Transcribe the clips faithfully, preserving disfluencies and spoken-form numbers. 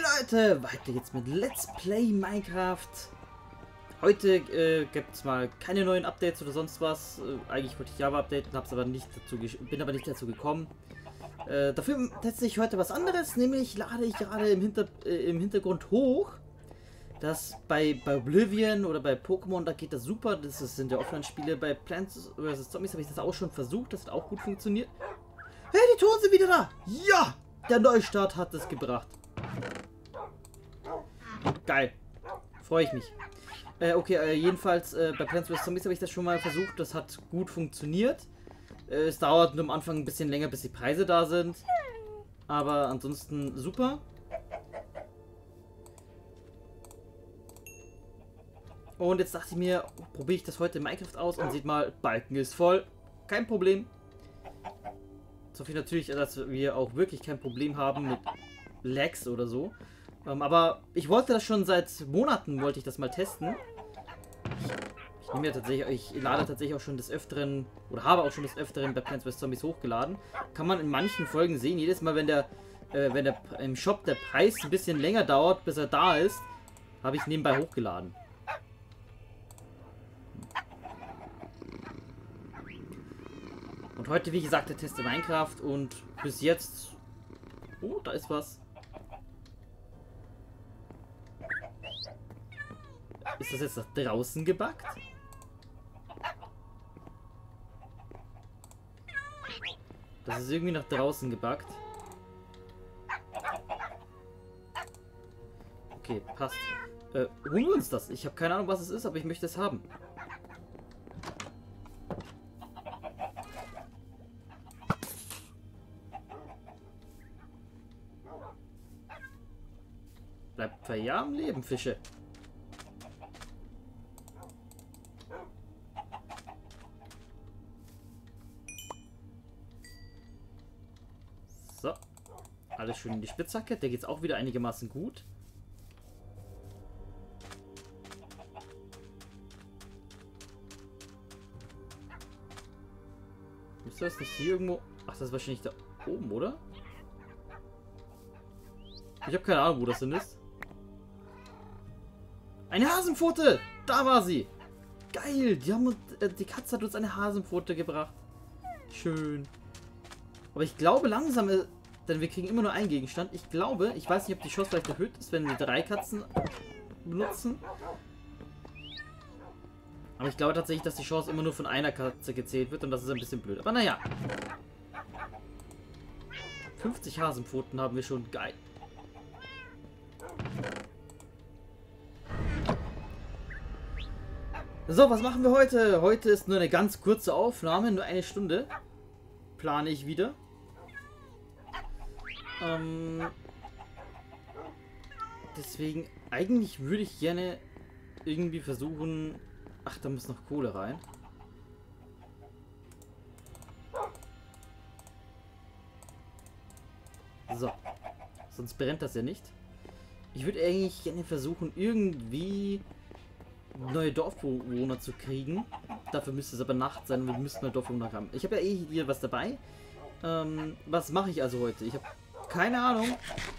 Leute, weiter jetzt mit Let's Play Minecraft. Heute äh, gibt es mal keine neuen Updates oder sonst was. Äh, eigentlich wollte ich Java updaten, hab's aber nicht dazu bin aber nicht dazu gekommen. Äh, dafür teste ich heute was anderes, nämlich lade ich gerade im, Hinter äh, im Hintergrund hoch. Das bei, bei Oblivion oder bei Pokémon, da geht das super. Das sind ja Offline-Spiele. Bei Plants versus. Zombies habe ich das auch schon versucht. Das hat auch gut funktioniert. Hey, die Toten sind wieder da! Ja! Der Neustart hat es gebracht. Geil. Freue ich mich. Äh, okay, äh, jedenfalls äh, bei Plants versus. Zombies habe ich das schon mal versucht. Das hat gut funktioniert. Äh, es dauert nur am Anfang ein bisschen länger, bis die Preise da sind. Aber ansonsten super. Und jetzt dachte ich mir, probiere ich das heute in Minecraft aus und seht mal, Balken ist voll. Kein Problem. So viel natürlich, dass wir auch wirklich kein Problem haben mit Lags oder so. Ähm, aber ich wollte das schon seit Monaten, wollte ich das mal testen. Ich, ich nehme ja tatsächlich, ich lade tatsächlich auch schon des Öfteren, oder habe auch schon des Öfteren bei Plants versus. Zombies hochgeladen. Kann man in manchen Folgen sehen, jedes Mal, wenn der, äh, wenn der im Shop der Preis ein bisschen länger dauert, bis er da ist, habe ich nebenbei hochgeladen. Und heute, wie gesagt, der Test in Minecraft und bis jetzt... Oh, da ist was. Ist das jetzt nach draußen gebackt? Das ist irgendwie nach draußen gebackt. Okay, passt. Äh, holen wir uns das? Ich habe keine Ahnung, was es ist, aber ich möchte es haben. Bleibt für ja am Leben, Fische. So. Alles schön in die Spitzhacke. Der geht es auch wieder einigermaßen gut. Müsste das nicht hier irgendwo... Ach, das ist wahrscheinlich da oben, oder? Ich habe keine Ahnung, wo das denn ist. Eine Hasenpfote! Da war sie! Geil! Die, haben uns, äh, die Katze hat uns eine Hasenpfote gebracht. Schön. Aber ich glaube langsam, äh, denn wir kriegen immer nur einen Gegenstand. Ich glaube, ich weiß nicht, ob die Chance vielleicht erhöht ist, wenn wir drei Katzen benutzen. Aber ich glaube tatsächlich, dass die Chance immer nur von einer Katze gezählt wird und das ist ein bisschen blöd. Aber naja. fünfzig Hasenpfoten haben wir schon. Geil. So, was machen wir heute? Heute ist nur eine ganz kurze Aufnahme, nur eine Stunde. Plane ich wieder. Ähm, deswegen, eigentlich würde ich gerne irgendwie versuchen... Ach, da muss noch Kohle rein. So. Sonst brennt das ja nicht. Ich würde eigentlich gerne versuchen, irgendwie... neue Dorfbewohner zu kriegen. Dafür müsste es aber Nacht sein und wir müssten mal Dorfbewohner haben. Ich habe ja eh hier was dabei. Ähm, was mache ich also heute? Ich habe keine Ahnung.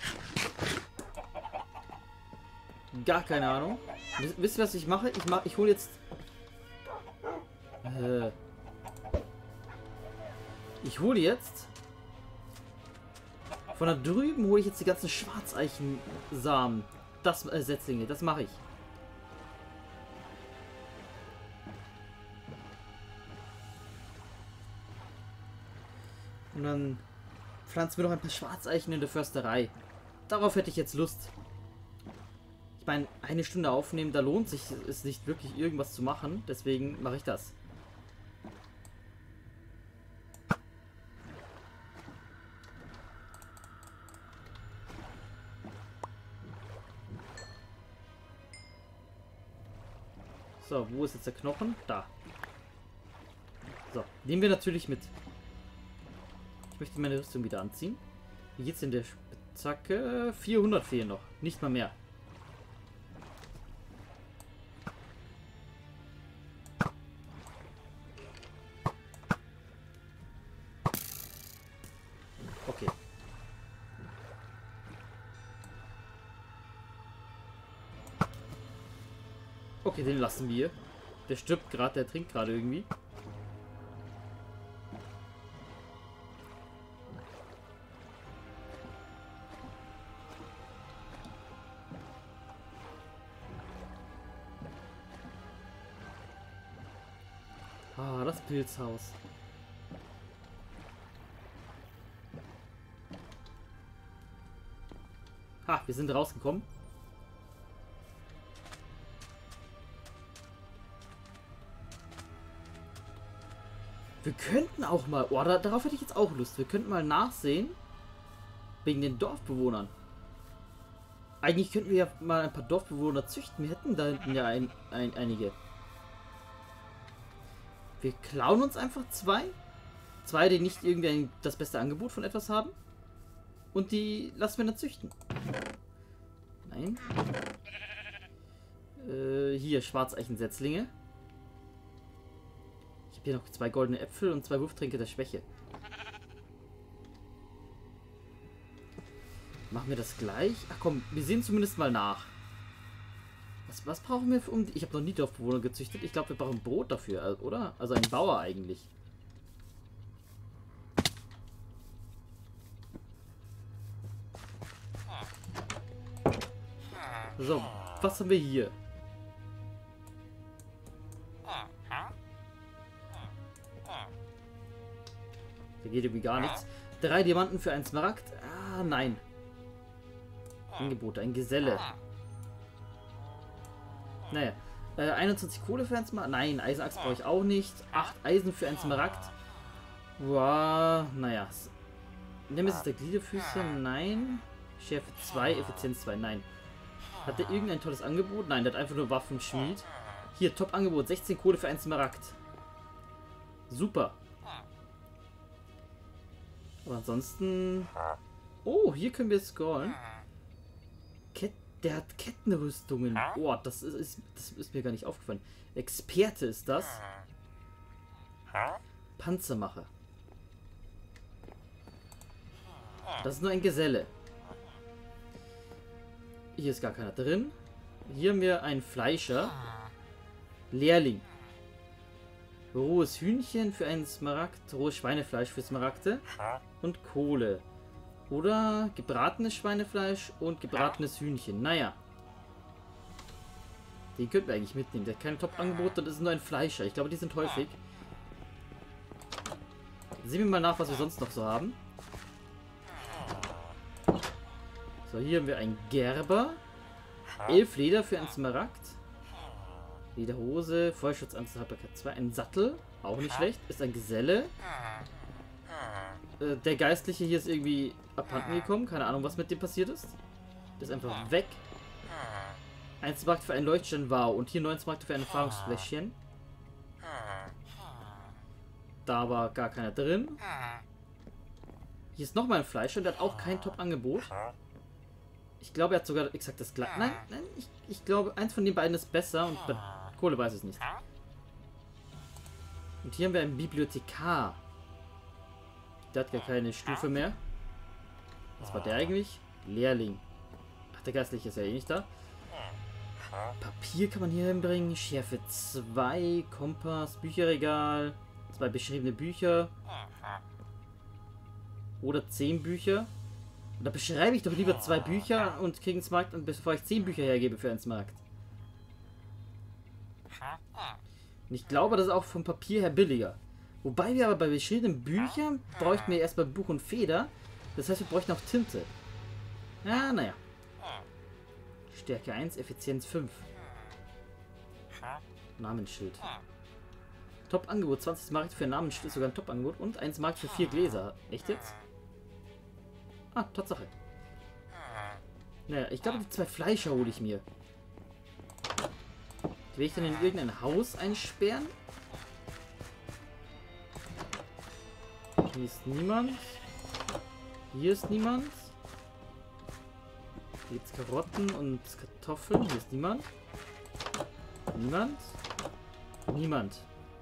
Gar keine Ahnung. Wisst ihr, was ich mache? Ich mache, ich hole jetzt... Äh, ich hole jetzt... Von da drüben hole ich jetzt die ganzen Schwarzeichen-Samen. Das, äh, Setzlinge, das mache ich. Und dann pflanzen wir noch ein paar Schwarzeichen in der Försterei. Darauf hätte ich jetzt Lust. Ich meine, eine Stunde aufnehmen, da lohnt sich es nicht wirklich irgendwas zu machen. Deswegen mache ich das. So, wo ist jetzt der Knochen? Da. So, nehmen wir natürlich mit. Ich möchte meine Rüstung wieder anziehen. Wie geht's in der Spitzhacke? vierhundert fehlen noch. Nicht mal mehr. Okay. Okay, den lassen wir. Der stirbt gerade, der trinkt gerade irgendwie. Ah, das Pilzhaus. Ha, wir sind rausgekommen. Wir könnten auch mal... Oh, da, darauf hätte ich jetzt auch Lust. Wir könnten mal nachsehen. Wegen den Dorfbewohnern. Eigentlich könnten wir ja mal ein paar Dorfbewohner züchten. Wir hätten da hinten ja ein, ein, einige. Wir klauen uns einfach zwei. Zwei, die nicht irgendwie ein, das beste Angebot von etwas haben. Und die lassen wir dann züchten. Nein. Äh, hier, Schwarzeichen-Setzlinge. Ich habe hier noch zwei goldene Äpfel und zwei Wurftränke der Schwäche. Machen wir das gleich? Ach komm, wir sehen zumindest mal nach. Was, was brauchen wir für um... Ich habe noch nie Dorfbewohner gezüchtet. Ich glaube, wir brauchen Brot dafür, oder? Also ein Bauer eigentlich. So, was haben wir hier? Da geht irgendwie gar nichts. Drei Diamanten für einen Smaragd? Ah, nein. Angebot, ein Geselle. Naja. Äh, einundzwanzig Kohle für einen Smaragd? Nein, Eisenachs brauche ich auch nicht. acht Eisen für einen Smaragd. Wow, naja. Nemesis der Gliederfüße? Nein. Schärfe zwei, Effizienz zwei? Nein. Hat der irgendein tolles Angebot? Nein, der hat einfach nur Waffenschmied. Hier, Top-Angebot. sechzehn Kohle für einen Smaragd. Super. Aber ansonsten... Oh, hier können wir scrollen. Ket der hat Kettenrüstungen. Oh, das ist, ist, das ist mir gar nicht aufgefallen. Experte ist das. Panzermacher. Das ist nur ein Geselle. Hier ist gar keiner drin. Hier haben wir einen Fleischer. Lehrling. Rohes Hühnchen für einen Smaragd. Rohes Schweinefleisch für Smaragde. Und Kohle. Oder gebratenes Schweinefleisch und gebratenes Hühnchen. Naja. Den könnten wir eigentlich mitnehmen. Der hat kein Top-Angebot, das ist nur ein Fleischer. Ich glaube, die sind häufig. Sehen wir mal nach, was wir sonst noch so haben. So, hier haben wir einen Gerber. Elf Leder für einen Smaragd. Lederhose, Feuerschutz, Haltbarkeit zwei. Ein Sattel, auch nicht schlecht. Ist ein Geselle. Äh, der Geistliche hier ist irgendwie abhanden gekommen. Keine Ahnung, was mit dem passiert ist. Der ist einfach weg. Ein Smaragd für einen Leuchtstein, wow. Und hier neun Smaragd für ein Erfahrungsfläschchen. Da war gar keiner drin. Hier ist nochmal ein Fleischer, der hat auch kein Top-Angebot. Ich glaube, er hat sogar exakt das gleiche. Nein, nein, ich, ich glaube, eins von den beiden ist besser und bei Kohle weiß es nicht. Und hier haben wir einen Bibliothekar. Der hat gar keine Stufe mehr. Was war der eigentlich? Lehrling. Ach, der Geistliche ist ja eh nicht da. Papier kann man hier hinbringen. Schärfe zwei, Kompass, Bücherregal, zwei beschriebene Bücher. Oder zehn Bücher. Da beschreibe ich doch lieber zwei Bücher und kriege einen Smaragd, und bevor ich zehn Bücher hergebe für einen Smaragd. Und ich glaube, das ist auch vom Papier her billiger. Wobei wir aber bei beschriebenen Büchern bräuchten wir erstmal Buch und Feder. Das heißt, wir bräuchten auch Tinte. Ja, naja. Stärke eins, Effizienz fünf. Namensschild. Top-Angebot, zwanzig Smaragd für ein Namensschild ist sogar ein Top-Angebot. Und ein Smaragd für vier Gläser. Echt jetzt? Ah, Tatsache. Naja, ich glaube, die zwei Fleischer hole ich mir. Die will ich dann in irgendein Haus einsperren. Hier ist niemand. Hier ist niemand. Hier gibt es Karotten und Kartoffeln. Hier ist niemand. Niemand. Niemand.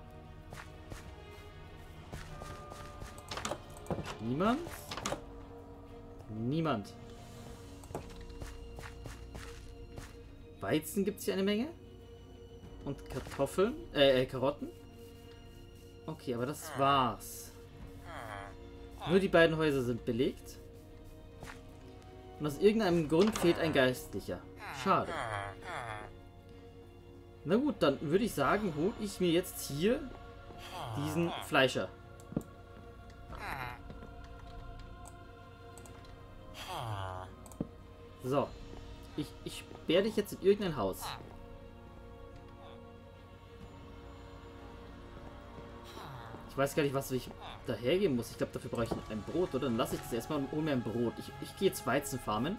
Niemand. Niemand. Weizen gibt es hier eine Menge. und Kartoffeln, äh, äh, Karotten. Okay, aber das war's. Nur die beiden Häuser sind belegt. Und aus irgendeinem Grund fehlt ein Geistlicher. Schade. Na gut, dann würde ich sagen, hole ich mir jetzt hier diesen Fleischer. So. Ich, ich sperre dich jetzt in irgendein Haus. Ich weiß gar nicht, was ich da hergeben muss. Ich glaube, dafür brauche ich ein Brot, oder? Dann lasse ich das erstmal und hole mir ein Brot. Ich, ich gehe jetzt Weizen farmen.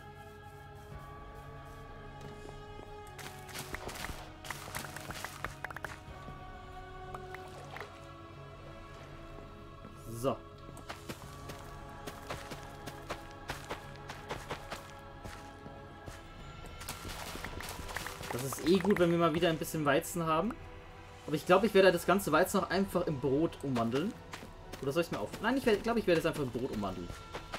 So. Das ist eh gut, wenn wir mal wieder ein bisschen Weizen haben. Aber ich glaube, ich werde das ganze Weizen noch einfach in Brot umwandeln. Oder soll ich es mir auf... Nein, ich glaube, ich werde es einfach in Brot umwandeln.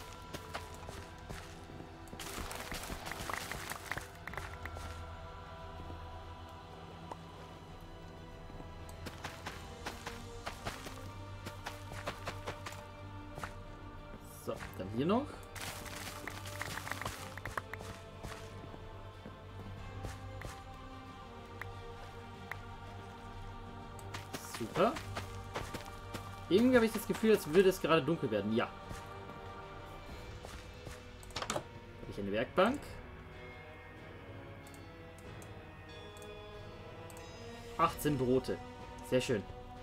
So, dann hier noch. Super. Irgendwie habe ich das Gefühl, als würde es gerade dunkel werden. Ja. Habe ich eine Werkbank. achtzehn Brote. Sehr schön.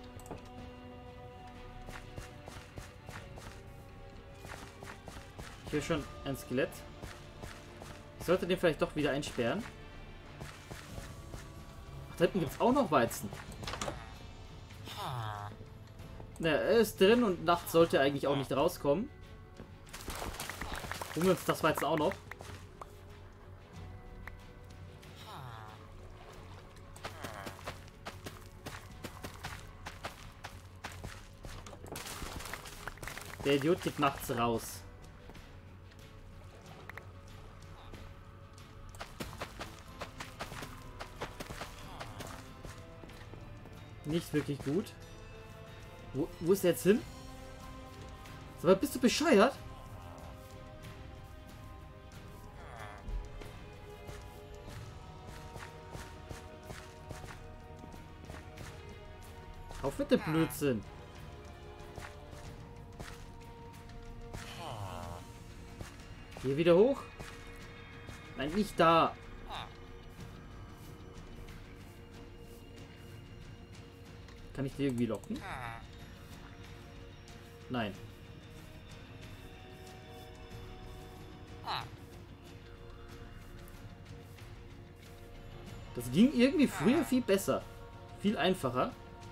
Hier schon ein Skelett. Ich sollte den vielleicht doch wieder einsperren. Ach, da hinten gibt es auch noch Weizen. Naja, er ist drin und nachts sollte er eigentlich auch nicht rauskommen. Holen wir uns das Weizen auch noch. Der Idiot geht nachts raus. Nicht wirklich gut. Wo, wo ist der jetzt hin? Aber bist du bescheuert? Auf mit dem Blödsinn. Hier wieder hoch. Nein, nicht da. Kann ich die irgendwie locken? Nein. Das ging irgendwie früher viel besser. Viel einfacher.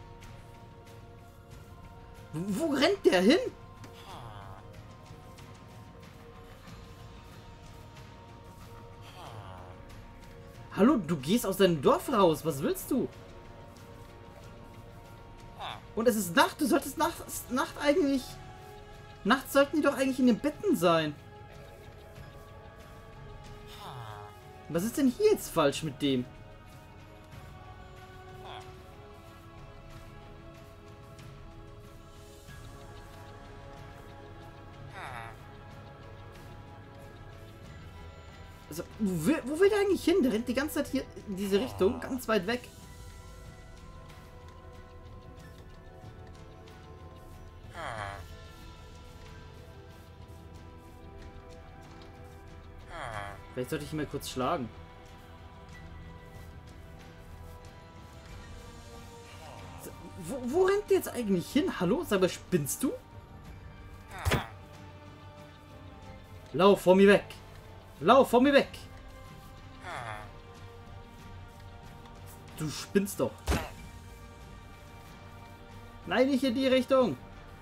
Wo, wo rennt der hin? Hallo, du gehst aus deinem Dorf raus. Was willst du? Und es ist Nacht. Du solltest nachts, Nacht eigentlich... Nachts sollten die doch eigentlich in den Betten sein. Was ist denn hier jetzt falsch mit dem? Also, wo will, wo will der eigentlich hin? Der rennt die ganze Zeit hier in diese Richtung, ganz weit weg. Vielleicht sollte ich ihn mal kurz schlagen. Wo, wo rennt der jetzt eigentlich hin? Hallo? Sag mal, spinnst du? Lauf vor mir weg! Lauf vor mir weg! Du spinnst doch. Nein, nicht in die Richtung.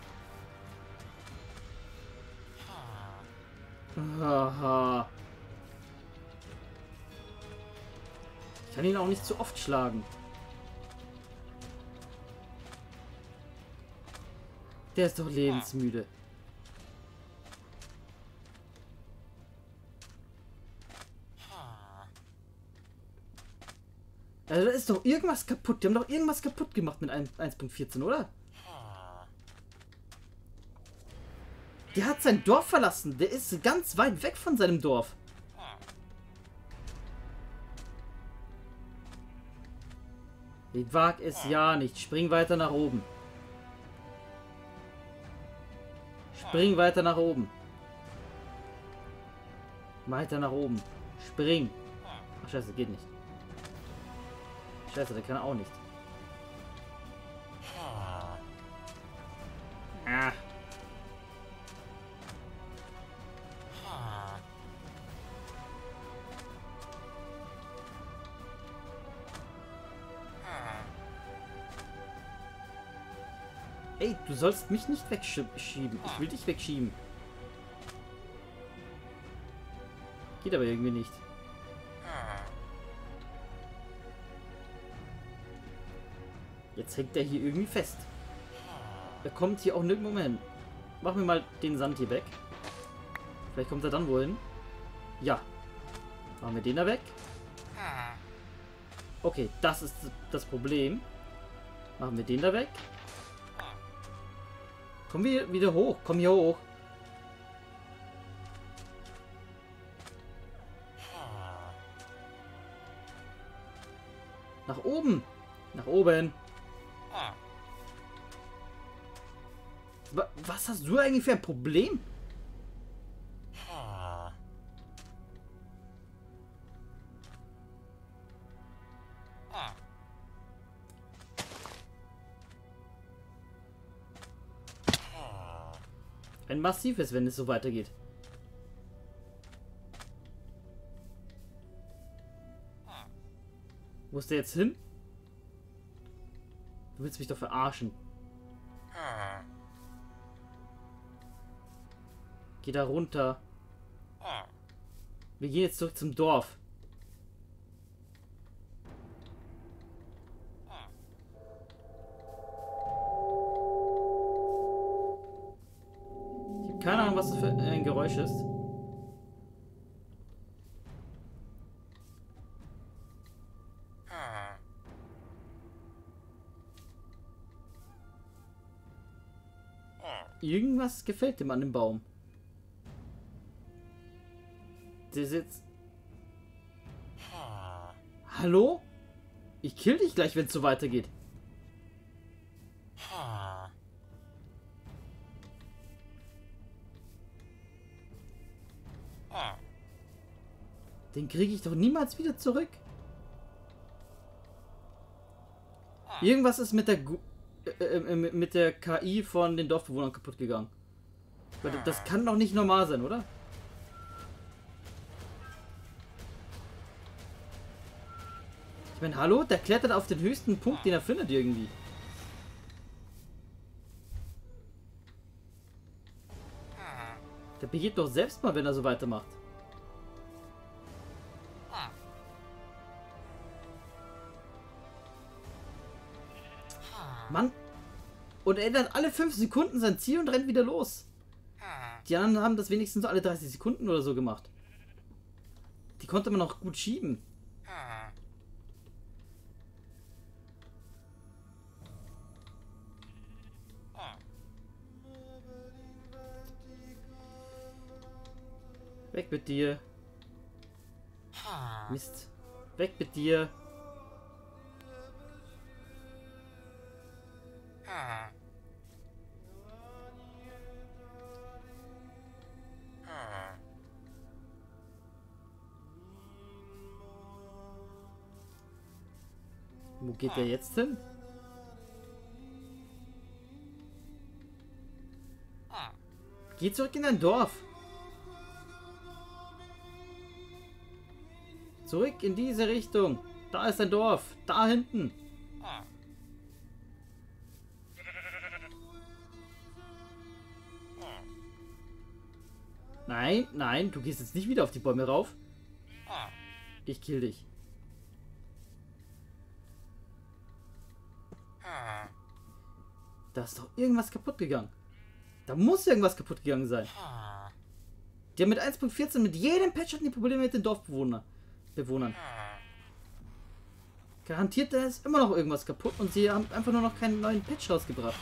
Haha. Ich kann ihn auch nicht zu oft schlagen. Der ist doch lebensmüde. Also da ist doch irgendwas kaputt. Die haben doch irgendwas kaputt gemacht mit eins Punkt vierzehn, oder? Der hat sein Dorf verlassen. Der ist ganz weit weg von seinem Dorf. Ich wag es ja nicht. Spring weiter nach oben. Spring weiter nach oben. Weiter nach oben. Spring. Ach scheiße, geht nicht. Scheiße, der kann auch nicht. Ah. Ey, du sollst mich nicht wegschieben. Ich will dich wegschieben. Geht aber irgendwie nicht. Jetzt hängt er hier irgendwie fest. Er kommt hier auch nirgendwo mehr hin. Machen wir mal den Sand hier weg. Vielleicht kommt er dann wohin. Ja. Machen wir den da weg. Okay, das ist das Problem. Machen wir den da weg. Kommen wir wieder hoch. Komm hier hoch. Nach oben. Nach oben. Was hast du eigentlich für ein Problem? Ein massives, wenn es so weitergeht. Wo ist der jetzt hin? Du willst mich doch verarschen. Geh da runter. Wir gehen jetzt zurück zum Dorf. Ich habe keine Ahnung, was das für ein Geräusch ist. Irgendwas gefällt dem an dem Baum. Der sitzt. Hallo? Ich kill dich gleich, wenn es so weitergeht. Den kriege ich doch niemals wieder zurück. Irgendwas ist mit der Gu äh, äh, mit der K I von den Dorfbewohnern kaputt gegangen. Das kann doch nicht normal sein, oder? Ich meine, hallo? Der klettert auf den höchsten Punkt, den er findet irgendwie. Der begeht doch selbst mal, wenn er so weitermacht. Mann. Und er ändert alle fünf Sekunden sein Ziel und rennt wieder los. Die anderen haben das wenigstens so alle dreißig Sekunden oder so gemacht. Die konnte man auch gut schieben. Weg mit dir. Mist. Weg mit dir. Wo geht der jetzt hin? Geh zurück in dein Dorf. Zurück in diese Richtung. Da ist ein Dorf. Da hinten. Nein, nein, du gehst jetzt nicht wieder auf die Bäume rauf. Ich kill dich. Da ist doch irgendwas kaputt gegangen. Da muss irgendwas kaputt gegangen sein. Die haben mit eins Punkt vierzehn mit jedem Patch hatten die Probleme mit den Dorfbewohnern. Bewohnern. Garantiert, da ist immer noch irgendwas kaputt und sie haben einfach nur noch keinen neuen Patch rausgebracht.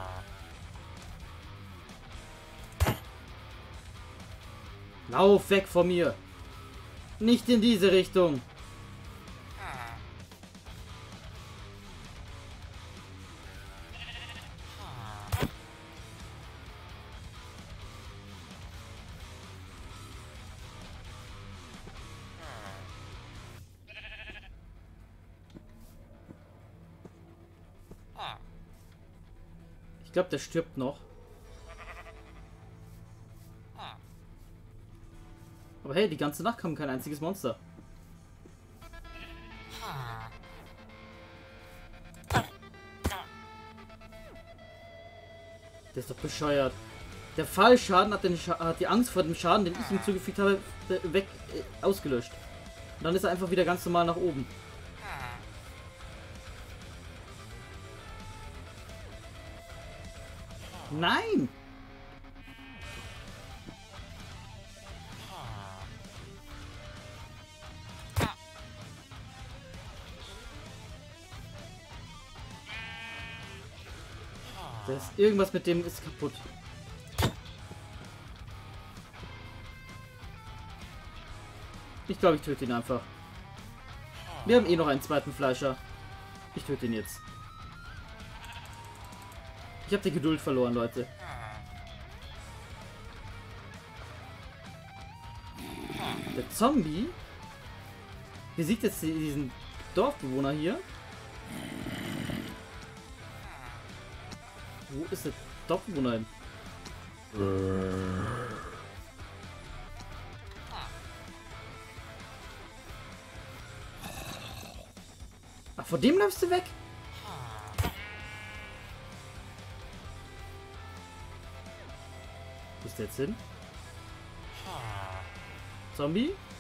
Lauf weg von mir. Nicht in diese Richtung. Ich glaube, der stirbt noch. Aber hey, die ganze Nacht kam kein einziges Monster. Der ist doch bescheuert. Der Fallschaden hat, den Scha hat die Angst vor dem Schaden, den ich ihm zugefügt habe, weg äh, ausgelöscht. Und dann ist er einfach wieder ganz normal nach oben. Nein! Das ist, irgendwas mit dem ist kaputt. Ich glaube, ich töte ihn einfach. Wir haben eh noch einen zweiten Fleischer. Ich töte ihn jetzt. Ich habe die Geduld verloren, Leute. Der Zombie besiegt jetzt diesen Dorfbewohner hier. Wo ist der Dorfbewohner hin? Ach, vor dem läufst du weg? Wo ist der jetzt hin? Zombie?